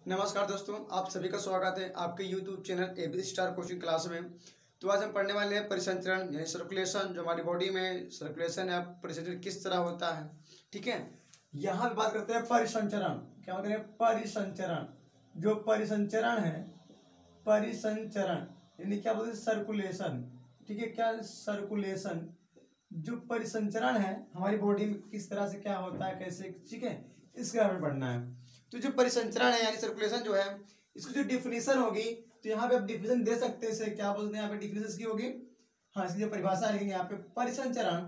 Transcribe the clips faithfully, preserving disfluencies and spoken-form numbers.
नमस्कार दोस्तों, आप सभी का स्वागत है आपके YouTube channel AB star coaching class में। तो आज हम पढ़ने वाले हैं परिसंचरण यानी सर्कुलेशन। जो हमारी बॉडी में सर्कुलेशन है, परिसंचरण किस तरह होता है। ठीक है, यहाँ पे बात करते हैं परिसंचरण। क्या बात करें? परिसंचरण। जो परिसंचरण है, परिसंचरण यानी क्या बोलते हैं? सर्कुलेशन। ठीक है, क्या सर्कुलेशन। जो परिसंचरण है हमारी बॉडी में किस तरह से क्या होता है, कैसे, ठीक है, इसके बारे में पढ़ना है। तो जो परिसंचरण है यानी सर्कुलेशन जो है, इसकी जो डिफिनीशन होगी, तो यहाँ पे आप डिफिनीशन दे सकते हैं। इसे क्या बोलते हैं? यहाँ पे डिफिनीशन इसकी होगी, हाँ, इसकी जो परिभाषा लिखेंगे यहाँ पे, परिसंचरण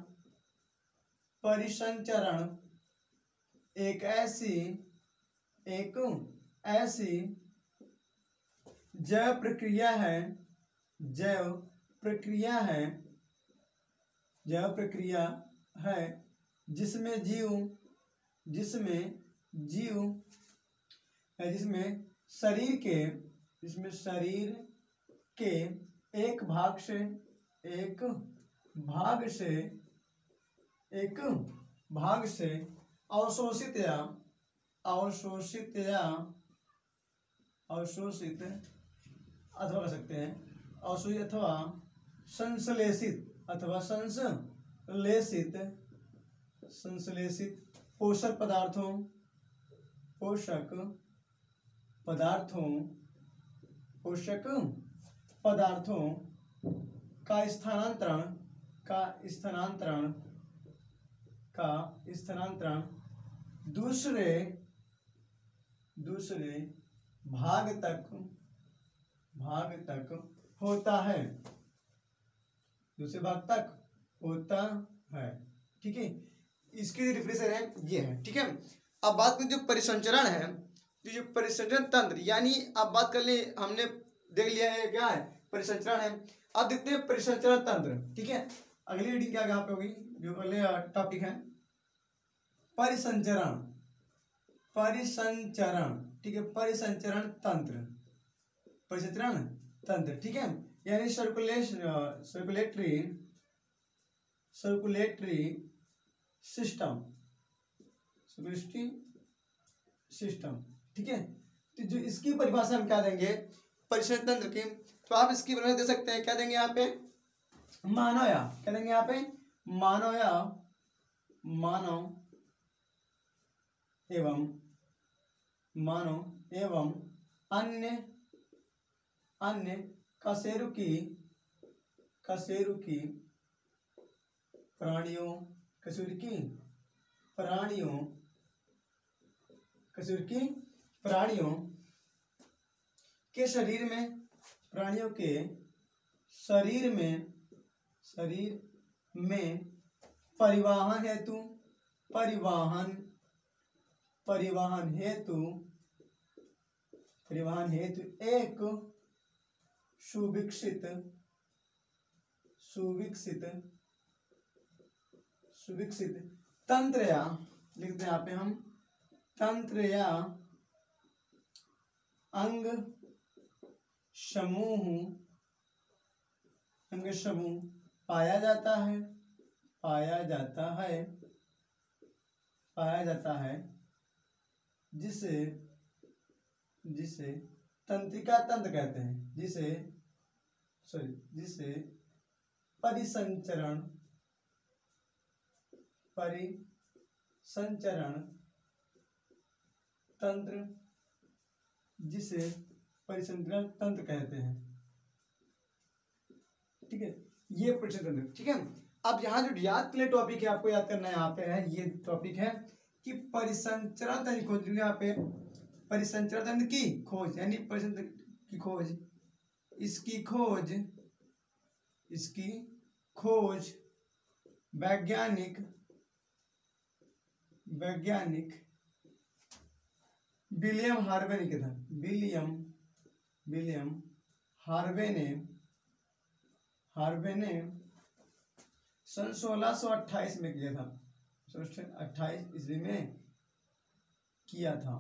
परिसंचरण एक ऐसी एक ऐसी जैव प्रक्रिया है जैव प्रक्रिया है जैव प्रक्रिया है जिसमें जीव जिसमें जीव है जिसमें शरीर के जिसमें शरीर के एक भाग से एक भाग से एक भाग से अवशोषित या अवशोषित या अवशोषित अथवा कर सकते हैं अवशोषित अथवा संश्लेषित अथवा संश्लेषित संश्लेषित पोषक पदार्थों पोषक पदार्थों पोषक पदार्थों का स्थानांतरण का स्थानांतरण का स्थानांतरण दूसरे दूसरे भाग तक भाग तक होता है दूसरे भाग तक होता है। ठीक है, इसकी डिफिनेशन है ये है। ठीक है, अब बात करें जो परिसंचरण है, तो जो परिसंचरण तंत्र यानी अब बात कर ले, हमने देख लिया है क्या है परिसंचरण है। अब देखते हैं परिसंचरण तंत्र। ठीक है, अगली रीडिंग क्या यहाँ पे होगी, जो अगले टॉपिक है परिसंचरण परिसंचरण ठीक है, परिसंचरण तंत्र परिसंचरण तंत्र। ठीक है, यानी circulation circulatory circulatory system circulatory system. ठीक है, तो जो इसकी परिभाषा हम क्या देंगे परिसंचरण तंत्र की, तो आप इसकी परिभाषा दे सकते हैं। क्या देंगे यहाँ पे? मानव या क्या देंगे यहाँ पे? मानव या मानव एवं मानव एवं अन्य अन्य कशेरुकी कशेरुकी प्राणियों कशेरुकी प्राणियों कशेरुकी प्राणियों के शरीर में प्राणियों के शरीर में शरीर में परिवहन हेतु परिवहन परिवहन हेतु परिवहन हेतु एक सुविकसित सुविकसित सुविकसित तंत्र या लिखते हैं यहाँ पे हम तंत्र या अंग समूह अंग समूह पाया जाता है पाया जाता है पाया जाता है जिसे जिसे तंत्रिका तंत्र कहते हैं जिसे सॉरी जिसे परिसंचरण परिसंचरण तंत्र जिसे परिसंचरण तंत्र कहते हैं। ठीक है, ये परिसंचरण तंत्र। ठीक है, अब यहाँ जो याद के लिए टॉपिक है, आपको याद करना है यहाँ पे है, ये टॉपिक है कि परिसंचरण तंत्र खोज। यहाँ पे परिसंचरण तंत्र की खोज यानी परिसंचरण की खोज इसकी खोज इसकी खोज वैज्ञानिक वैज्ञानिक विलियम हार्वे ने किया था विलियम विलियम हार्वे ने हार्वे ने सन सोलह सौ अट्ठाईस में किया था सोलह अट्ठाईस ईस्वी में किया था।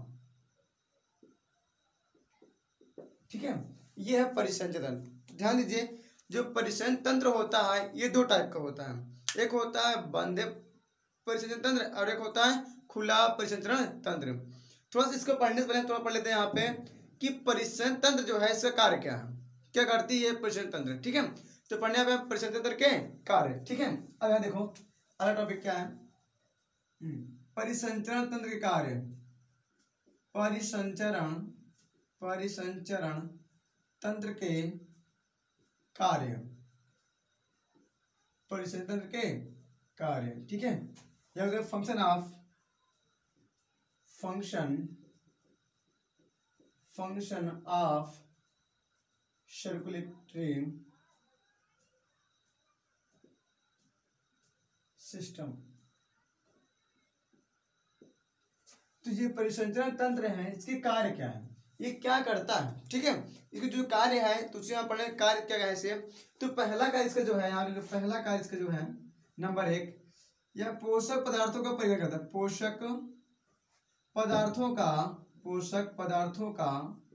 ठीक है, ये है परिसंचरण। ध्यान दीजिए, जो परिसंचरण तंत्र होता है ये दो टाइप का होता है। एक होता है बंद परिसंचरण तंत्र और एक होता है खुला परिसंचरण तंत्र। थोड़ा सा इसको पढ़ने से पहले थोड़ा पढ़ लेते हैं यहाँ पे कि परिसंचरण तंत्र जो है इसका कार्य क्या है, क्या करती है परिसंचरण तंत्र। ठीक है, तो पढ़ने यहाँ पे परिसंचरण तंत्र के कार्य। ठीक है, अब यहाँ देखो अगला टॉपिक क्या है, परिसंचरण तंत्र के कार्य। परिसंचरण परिसंचरण तंत्र के कार्य, परिसंचरण तंत्र के कार्य। ठीक है, यह function of function function of circulatory system. तो ये परिसंचरण तंत्र है, इसके कार्य क्या है, ये क्या करता है। ठीक है, इसके जो कार्य है तो उसे यहाँ पढ़ने कार्य क्या है इसे। तो पहला कार्य इसका जो है यहाँ पे, पहला कार्य इसका जो है नंबर एक, यह पोषक पदार्थों का परिवहन करता है। पोषक पदार्थों का पोषक पदार्थों का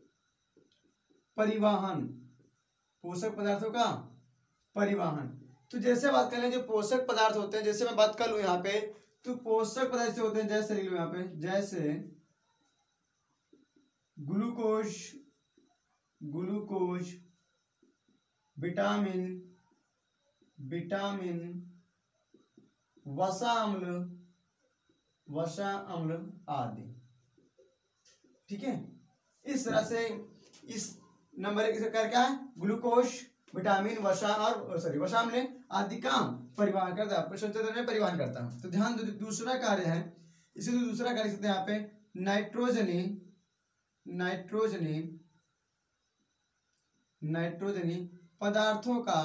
परिवहन, पोषक पदार्थों का परिवहन। तो जैसे बात करें जो पोषक पदार्थ होते हैं, जैसे मैं बात कर लूँ यहाँ पे, तो पोषक पदार्थ से होते हैं, जैसे लिख लो यहाँ पे, जैसे ग्लूकोज ग्लूकोज विटामिन विटामिन वसा अम्ल वसा अम्ल आदि। ठीक है, इस तरह से इस नंबर एक इसका कार्य क्या है, ग्लूकोज विटामिन वसा और सॉरी वसा अम्ल आदि का परिवहन करता है, परिसंचरण में परिवहन करता है। तो ध्यान दो, दूसरा कार्य है इसे तो दूसरा कार्य सकते हैं यहाँ पे, नाइट्रोजनी नाइट्रोजनी नाइट्रोजनी पदार्थों का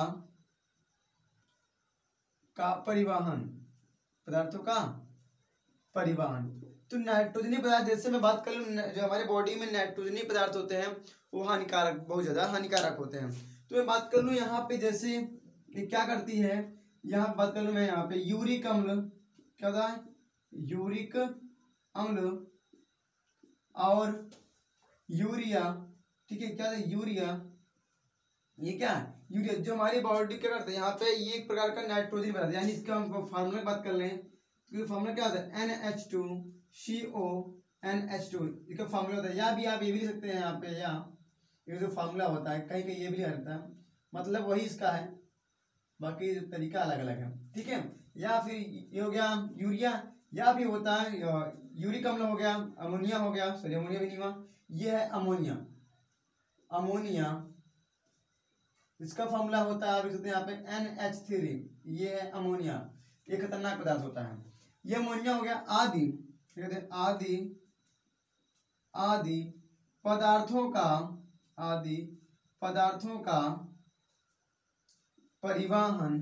का परिवहन, पदार्थों का परिवहन। तो नाइट्रोजनी पदार्थ, जैसे मैं बात कर लूँ, जो हमारे बॉडी में नाइट्रोजनी पदार्थ होते हैं वो हानिकारक, बहुत ज्यादा हानिकारक होते हैं। तो मैं बात कर लूँ यहाँ पे, जैसे ये क्या करती है, यहाँ बात कर लूँ मैं यहाँ पे यूरिक अम्ल, क्या होता है, यूरिक अम्ल और यूरिया। ठीक है, क्या है यूरिया, ये क्या है यूरिया, जो हमारी बॉडी क्या करते हैं यहाँ पे, ये एक प्रकार का नाइट्रोजन बनाते हैं। यानी इसका हम फार्मूला की बात कर लें तो फार्मूला क्या होता है, N H two C O N H two, इसका फार्मूला होता है। या भी आप ये भी लिख सकते हैं यहाँ पे, या ये जो फार्मूला होता है कहीं कहीं ये भी लिखा रहता है, मतलब वही इसका है, बाकी तरीका अलग अलग है। ठीक है, या फिर ये हो गया यूरिया, या भी होता है यूरिक अम्ल हो गया, अमोनिया हो गया, सॉरी अमोनिया भी नहीं हुआ, ये है अमोनिया। अमोनिया इसका फॉर्मूला होता है, आप लिख सकते हैं यहाँ पे एन एच थ्री, ये है अमोनिया, ये खतरनाक पदार्थ होता है। ये अमोनिया हो गया। आदि कहते हैं, आदि आदि पदार्थों का आदि पदार्थों का परिवहन,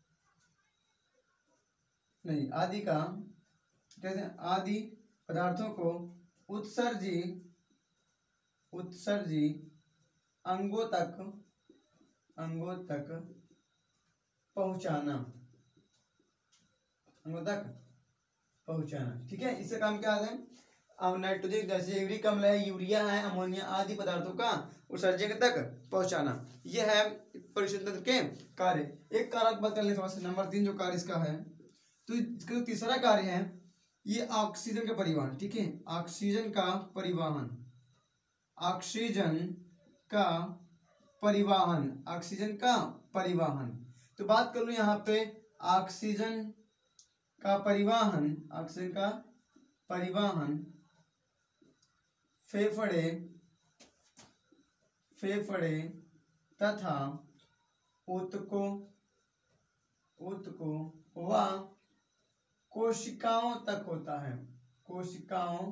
नहीं आदि का कहते हैं, आदि पदार्थों को उत्सर्जी उत्सर्जी अंगों तक अंगों तक पहुंचाना अंगों तक पहुंचाना। ठीक है, इससे काम क्या आता है, अब नाइट्रोजन जैसे यूरिक अम्ल है, यूरिया है, अमोनिया आदि पदार्थों का उत्सर्जन तक पहुंचाना, यह है परिसंचरण तंत्र के कार्य। एक कार्य बात कर लें थोड़ा सा, नंबर तीन जो कार्य इसका है, तो इसका जो तीसरा कार्य है ये ऑक्सीजन का परिवहन। ठीक है, ऑक्सीजन का परिवहन ऑक्सीजन का परिवहन ऑक्सीजन का परिवहन। तो बात कर लूँ यहाँ पे ऑक्सीजन का परिवहन ऑक्सीजन का परिवहन फेफड़े फेफड़े तथा ऊतकों ऊतकों व कोशिकाओं तक होता है कोशिकाओं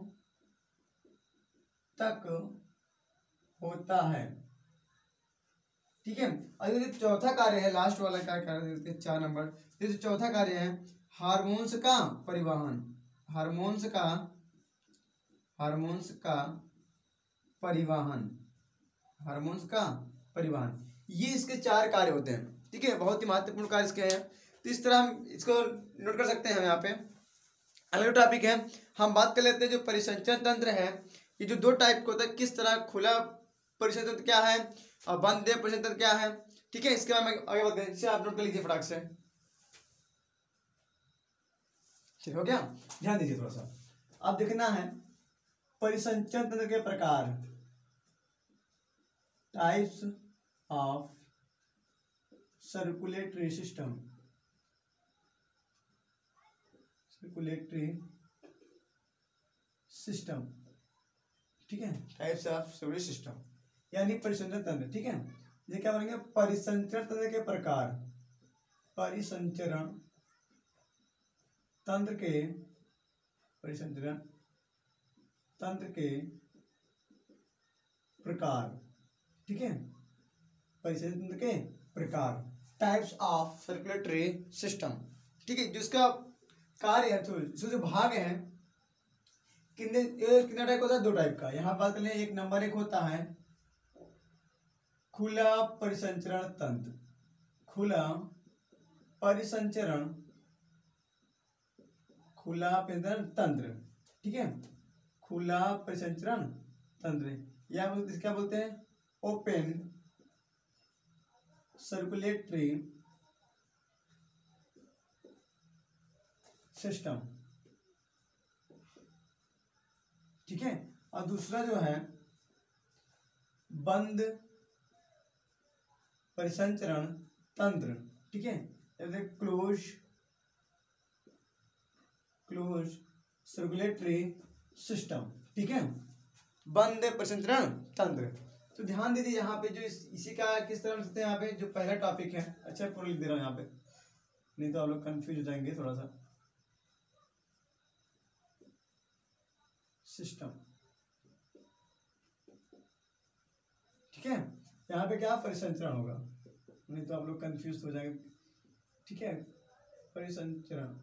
तक होता है। ठीक है, और ये चौथा कार्य है, लास्ट वाला क्या कार्य, चार नंबर, ये जो चौथा कार्य है हार्मोन्स का परिवहन हार्मोन्स का हार्मोन्स का परिवहन हार्मोन्स का परिवहन, ये इसके चार कार्य होते हैं। ठीक है, बहुत ही महत्वपूर्ण कार्य इसके हैं। तो इस तरह हम इसको नोट कर सकते हैं। हम यहाँ पे अलग टॉपिक है, हम बात कर लेते हैं जो परिसंचरण तंत्र है, ये जो दो टाइप का होता है, किस तरह खुला परिसंचरण तंत्र क्या है और बंद परिसंचरण तंत्र क्या है। ठीक है, इसके बाद में आगे बात करें, इसे आप नोट कर लीजिए फटाक से। ठीक हो गया, ध्यान दीजिए थोड़ा सा, अब देखना है परिसंचरण तंत्र के प्रकार, types of circulatory system, circulatory system, ठीक है, टाइप्स ऑफ सर्कुलेटरी सिस्टम यानी परिसंचरण तंत्र, ठीक है। ये क्या बोलेंगे, परिसंचरण तंत्र के प्रकार, परिसंचरण तंत्र के, परिसंचरण तंत्र के प्रकार, ठीक है, परिसंचरण तंत्र के प्रकार, टाइप्स ऑफ सर्कुलेटरी सिस्टम, ठीक है। जिसका कार्य है, तो जो भाग है कितने कितना टाइप होता है, दो टाइप का। यहाँ बात कर लें, एक नंबर एक होता है खुला परिसंचरण तंत्र, खुला परिसंचरण, खुला परिसंचरण तंत्र, ठीक है, खुला परिसंचरण तंत्र, या क्या बोलते हैं, ओपन सर्कुलेटरी सिस्टम, ठीक है। और दूसरा जो है बंद परिसंचरण तंत्र, ठीक है, क्लोज क्लोज सर्कुलेटरी सिस्टम, ठीक है, बंद परिसंचरण तंत्र। तो ध्यान दीजिए यहाँ पे जो इस, इसी का किस तरह लिखते हैं, यहाँ पे जो पहला टॉपिक है, अच्छा पूरा लिख दे रहा हूँ यहाँ पे, नहीं तो आप लोग कंफ्यूज हो जाएंगे थोड़ा सा। सिस्टम, ठीक है, यहाँ पे क्या परिसंचरण होगा, नहीं तो आप लोग कंफ्यूज हो जाएंगे, ठीक है। परिसंचरण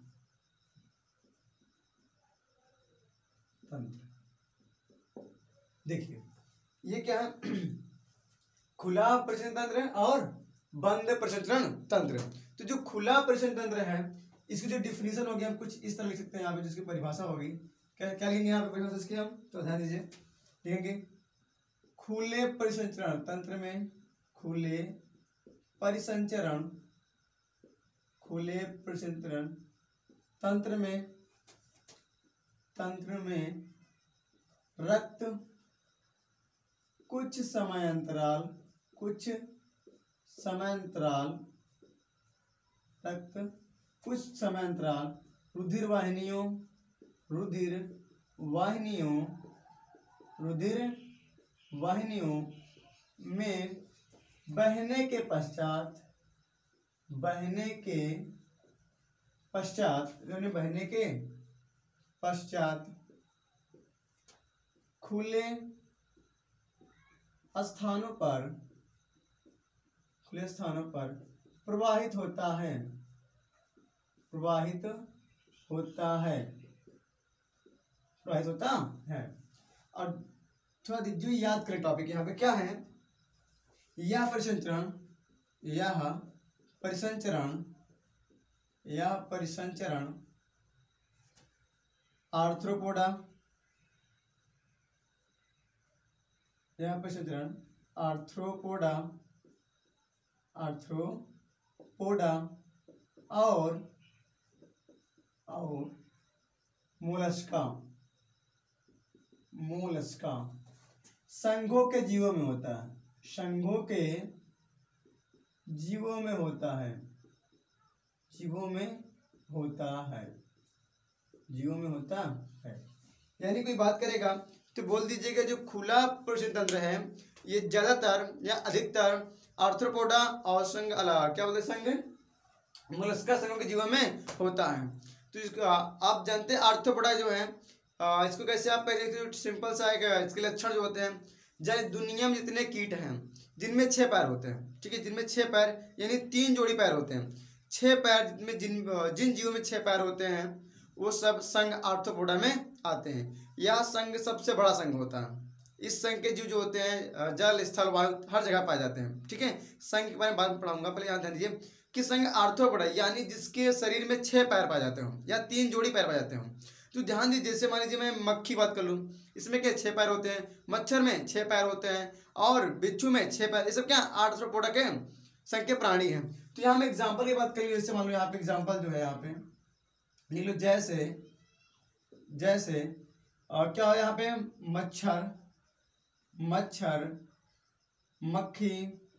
तंत्र, देखिए ये क्या है, खुला परिसंचरण तंत्र और बंद परिसंचरण तंत्र। तो जो खुला परिसंचरण तंत्र है, इसकी जो डिफिनीशन होगी हम कुछ इस तरह लिख सकते हैं यहाँ पे, जिसकी परिभाषा होगी, क्या क्या लिखेंगे यहाँ पे परिभाषा इसकी हम, तो ध्यान दीजिए, लिखेंगे खुले परिसंचरण तंत्र में, खुले परिसंचरण, खुले परिसंचरण तंत्र में, तंत्र में रक्त कुछ समयांतराल, कुछ समयांतराल, रक्त कुछ समयांतराल रुधिर वाहिनियों, रुधिर वाहिनियों, रुधिर वाहिनियों में बहने के पश्चात, बहने के पश्चात, बहने के पश्चात खुले स्थानों पर, खुले स्थानों पर प्रवाहित होता है, प्रवाहित होता है, प्रवाहित होता है। और थोड़ा जो याद करें टॉपिक यहाँ पे क्या है, यह परिसंचरण, यह परिसंचरण, यह परिसंचरण आर्थ्रोपोडा, यह परिसंचरण आर्थ्रोपोडा, आर्थ्रोपोडा और और मोलस्का, मोलस्का संघों के जीवों में होता है, संघों के जीवों में होता है, जीवों में होता है, जीवों में होता है। यानी कोई बात करेगा तो बोल दीजिएगा जो खुला परिसंचरण तंत्र है ये ज्यादातर या अधिकतर आर्थ्रोपोडा और संघ अलग क्या बोलते संघ मोलस्का संघों के जीवों में होता है। तो इसको आप जानते हैं आर्थ्रोपोडा जो है आ, इसको कैसे आप पहले सिंपल सा है, इसके लक्षण जो होते हैं, जैसे दुनिया में जितने कीट हैं जिनमें छह पैर होते हैं, ठीक है, जिनमें छह पैर यानी तीन जोड़ी पैर होते हैं, छह पैर में जिन जिन जीवों में छह पैर होते हैं वो सब संघ आर्थ्रोपोडा में आते हैं। यह संघ सबसे बड़ा संघ होता है। इस संघ के जीव जो होते हैं जल स्थल वायु हर जगह पाए जाते हैं, ठीक है। संघ के बारे में बाद में पढ़ाऊंगा, पहले यहाँ ध्यान दीजिए कि संघ आर्थ्रोपोडा यानी जिसके शरीर में छह पैर पाए जाते हो या तीन जोड़ी पैर पाए जाते हो। तो ध्यान दीजिए, जैसे मान लीजिए मैं मक्खी बात कर लूँ, इसमें क्या छह पैर होते हैं, मच्छर में छह पैर होते हैं और बिच्छू में छह पैर, ये सब क्या आर्थ्रोपोडा के संघ के प्राणी हैं। तो यहाँ हम एग्जाम्पल की बात करेंगे, जैसे मान लो यहाँ पे एग्जाम्पल जो है यहाँ पे लिख लो, जैसे जैसे और क्या हो यहाँ पे, मच्छर, मच्छर, मक्खी,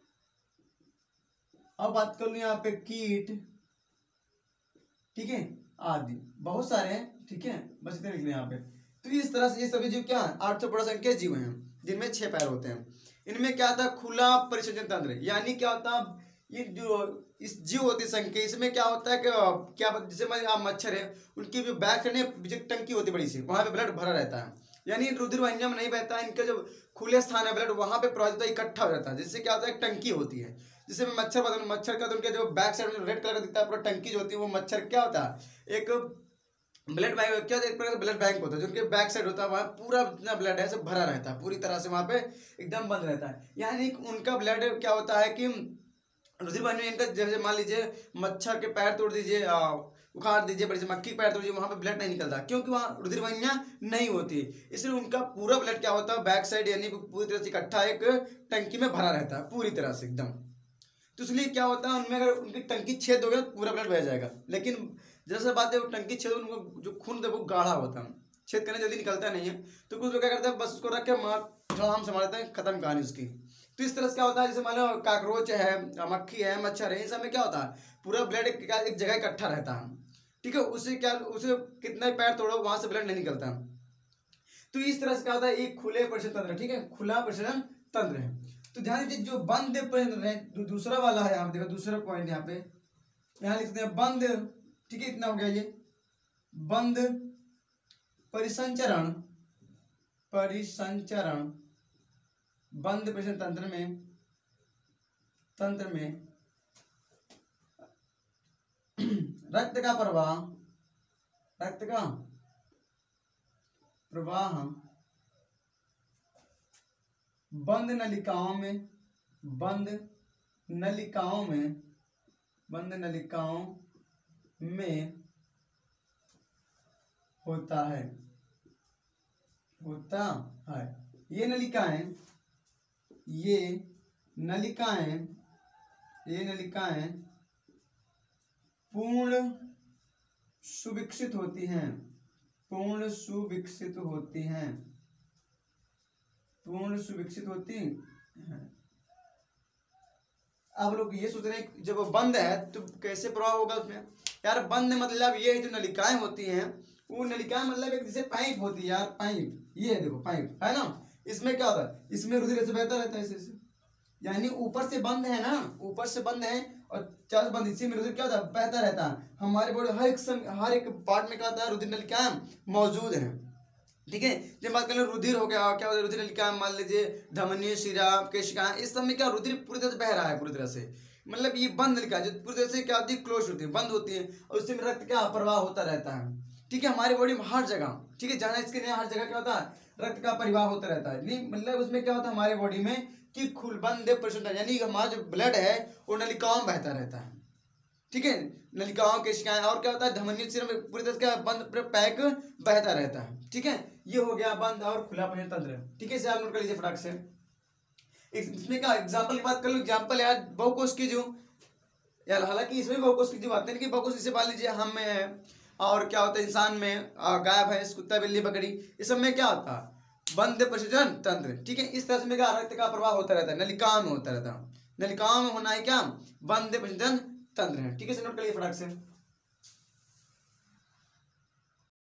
अब बात कर लूं यहाँ पे कीट, ठीक है, आदि बहुत सारे हैं, ठीक है, बस इतने लिख लें यहाँ पे। तो इस तरह से ये सभी जीव क्या आठ सौ बड़ा संख्या जीव हैं जिनमें छह पैर होते हैं। इनमें क्या था, खुला परिसंचरण तंत्र, यानी क्या होता है, ये जो इस जीव होती संख्या, इसमें क्या होता है कि क्या जैसे आप मच्छर है, उनकी जो बैक साइड टंकी होती है बड़ी सी, वहां पे ब्लड भरा रहता है, यानी रुधिर वाहिनियों में नहीं बहता है, इनका जो खुले स्थान है ब्लड वहां पे प्रवाहित इकट्ठा हो जाता है, जिससे क्या होता है, एक टंकी होती है। जिससे मच्छर बदन मच्छर का तो उनके जो बैक साइड में रेड कलर का दिखता है पूरा टंकी जो होती है, वो मच्छर क्या होता है, एक ब्लड बैंक, क्या एक प्रकार का ब्लड बैंक होता है, जो उनके बैक साइड होता है, वहाँ पूरा जितना ब्लड है सब भरा रहता है, पूरी तरह से वहाँ पे एकदम बंद रहता है। यानी उनका ब्लड क्या होता है कि रुधिर वाहिनी, इनका जैसे मान लीजिए मच्छर के पैर तोड़ दीजिए, उखाड़ दीजिए, बड़ी से मक्खी पैर तोड़ दीजिए, वहाँ पे ब्लड नहीं निकलता, क्योंकि वहाँ रुधिर वाहिनियाँ नहीं होती, इसलिए उनका पूरा ब्लड क्या होता है, बैक साइड यानी पूरी तरह से इकट्ठा एक टंकी में भरा रहता है पूरी तरह से एकदम। तो इसलिए क्या होता है, उनमें अगर उनकी टंकी छेद हो गया तो पूरा ब्लड बह जाएगा, लेकिन जैसे बात है वो टंकी छेद, उनको जो खून है वो गाढ़ा होता है, छेद करने जल्दी निकलता नहीं है, तो कुछ लोग क्या करते हैं, बस उसको रख के आराम से मारते हैं, खत्म कहानी उसकी। तो इस तरह से क्या होता है, जैसे मान लो काकरोच है, मक्खी है, मच्छर है, इन सब में क्या होता है, पूरा ब्लड एक जगह इकट्ठा रहता है, ठीक है, उससे क्या, उसे कितना पैर तोड़ो वहां से ब्लड नहीं निकलता। तो इस तरह से क्या होता है, एक खुले परिसंचरण तंत्र, ठीक है, खुला परिसंचरण तंत्र है। तो ध्यान दीजिए जो बंद परिसंचरण है, दूसरा वाला है, यहाँ देखो दूसरा पॉइंट यहाँ पे, यहाँ लिखते हैं बंद, ठीक है, इतना हो गया ये बंद परिसंचरण, परिसंचरण बंद परिसंचरण तंत्र में, तंत्र में रक्त का प्रवाह, रक्त का प्रवाह बंद नलिकाओं में, बंद नलिकाओं में, बंद नलिकाओं में होता है, होता है। ये नलिकाएं, ये नलिकाएं, ये नलिकाएं पूर्ण सुविकसित होती हैं, पूर्ण सुविकसित होती हैं, पूर्ण सुविकसित होती हैं। आप लोग ये सोच रहे हैं जब वो बंद है तो कैसे प्रभाव होगा उसमें, यार बंद मतलब ये जो नलिकाएं होती हैं, वो नलिकाएं मतलब एक जैसे पाइप होती है यार, पाइप, ये है देखो पाइप है ना, इसमें क्या होता है, इसमें रुधिर ऐसे बहता रहता है, ऐसे यानी ऊपर से बंद है ना, ऊपर से बंद है और चारों बंद, इसी में रुधिर क्या होता है, बहता रहता है। हमारे बॉडी हर एक सम, हर एक पार्ट में क्या होता है, रुधिर नलिकाएं मौजूद है, ठीक है। जब बात करें रुधिर हो गया, क्या होता है, रुधिर नलिकाएं मान लीजिए धमनी, शिरा, केशिकाएं, इस सब में क्या रुधिर पूरी तरह से बह रहा है, पूरी तरह से, मतलब ये बंद नलिकाएं जो पूरी तरह से क्या होती है, क्लोज होती है, बंद होती है, और उससे रक्त क्या प्रवाह होता रहता है, ठीक है, हमारी बॉडी में हर जगह, ठीक है, जाना इसके लिए हर जगह क्या होता है, रक्त का परिवाह होता रहता है। नहीं मतलब उसमें क्या होता है हमारे बॉडी में कि खुल बंद परिसंचरण, यानी हमारा जो ब्लड है वो नलिकाओं में बहता रहता है, ठीक है, नलिकाओं के शिकाएं, और क्या होता है धमनी सिर में पूरी तरह से बंद पैक बहता रहता है, ठीक है। ये हो गया बंद और खुला परिसंचरण तंत्र, ठीक है, इसे आप नोट कर लीजिए फटाक से। इसमें क्या एग्जाम्पल की बात कर लो, एग्जाम्पल यार बहुकोश की जो यार, हालांकि इसमें बहुकोश की जो आते हैं कि बहुकोश इसे मान लीजिए हम में है, और क्या होता है इंसान में, गाय भैंस, कुत्ता, बिल्ली, बकरी, इस सब में क्या होता है, बंद परिसंचरण तंत्र, ठीक है। इस तरह से क्या रक्त का प्रवाह होता रहता है, नलिकाओं में होता रहता है, नलिकाओं में होना है क्या, बंद परिसंचरण तंत्र है, ठीक है, नोट करिए फटाक से।